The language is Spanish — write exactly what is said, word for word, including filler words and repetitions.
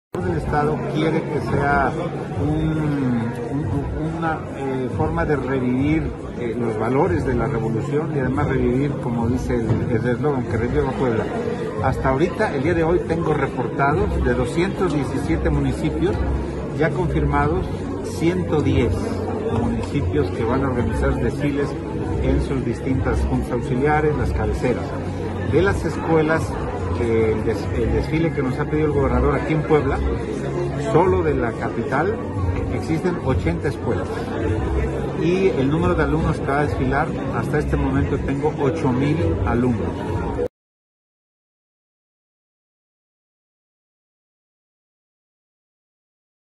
El Estado quiere que sea un, un, una eh, forma de revivir eh, los valores de la revolución y además revivir, como dice el eslogan, que reviva Puebla. Hasta ahorita, el día de hoy, tengo reportados de doscientos diecisiete municipios, ya confirmados ciento diez municipios que van a organizar desfiles en sus distintas juntas auxiliares, las cabeceras. De las escuelas, que el, des, el desfile que nos ha pedido el gobernador aquí en Puebla, solo de la capital, existen ochenta escuelas. Y el número de alumnos que va a desfilar, hasta este momento tengo ocho mil alumnos.